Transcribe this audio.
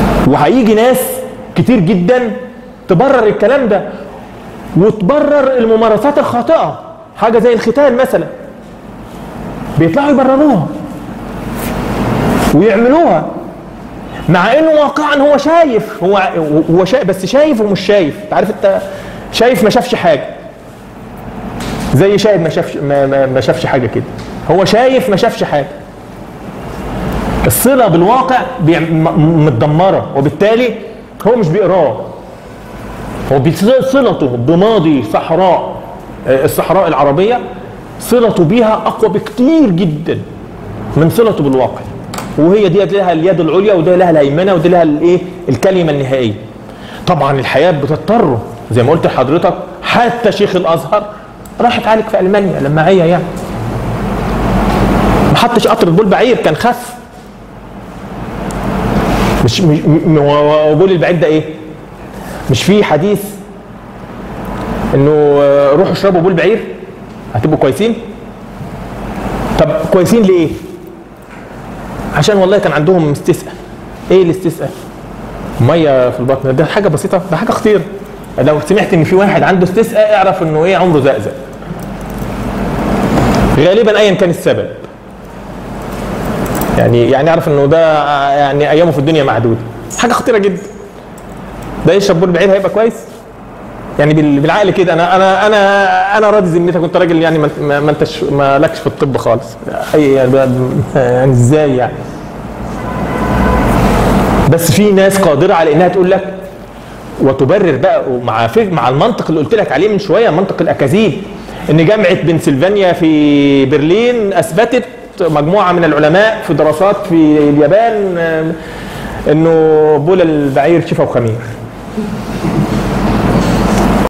وهيجي ناس كتير جدا تبرر الكلام ده وتبرر الممارسات الخاطئة، حاجة زي الختان مثلا بيطلعوا يبرروها ويعملوها، مع انه واقعا هو شايف، هو شايف، بس شايف ومش شايف. انت عارف، انت شايف ما شافش حاجة، زي شاهد ما شافش حاجة كده. هو شايف ما شافش حاجة. الصلة بالواقع متدمرة، وبالتالي هو مش بيقراه، هو صلته بماضي الصحراء العربية، صلته بيها أقوى بكتير جدا من صلته بالواقع. وهي دي لها اليد العليا، وده لها الهيمنة، وده لها الايه، الكلمة النهائية. طبعا الحياة بتضطره زي ما قلت لحضرتك، حتى شيخ الأزهر راح اتعالج في ألمانيا لما عيا، يعني ما حطش قطرة بول بعير كان خف. مش بول البعير ده ايه؟ مش في حديث انه روحوا اشربوا بول بعير هتبقوا كويسين؟ طب كويسين ليه؟ عشان والله كان عندهم استسقاء. ايه الاستسقاء؟ ميه في البطن. ده حاجه بسيطه، ده حاجه خطيره. لو سمعت ان في واحد عنده استسقاء اعرف انه ايه، عمره زقزق غالبا ايا كان السبب. يعني اعرف انه ده يعني ايامه في الدنيا معدوده. حاجه خطيره جدا. ده يشرب بول بعير هيبقى كويس؟ يعني بالعقل كده انا راضي ذمتك، كنت راجل يعني ما لكش في الطب خالص. يعني ازاي يعني؟ بس في ناس قادره على انها تقول لك وتبرر بقى، مع المنطق اللي قلت لك عليه من شويه، منطق الاكاذيب، ان جامعه بنسلفانيا في برلين اثبتت، مجموعه من العلماء في دراسات في اليابان، انه بول البعير شفا وخمير.